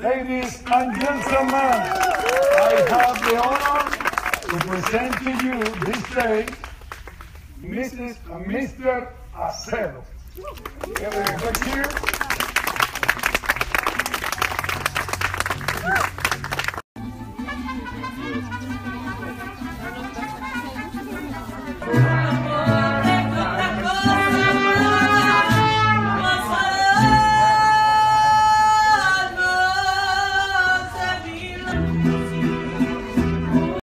Ladies and gentlemen, I have the honor to present to you this day Mrs. and Mr. Acedo. Thank you.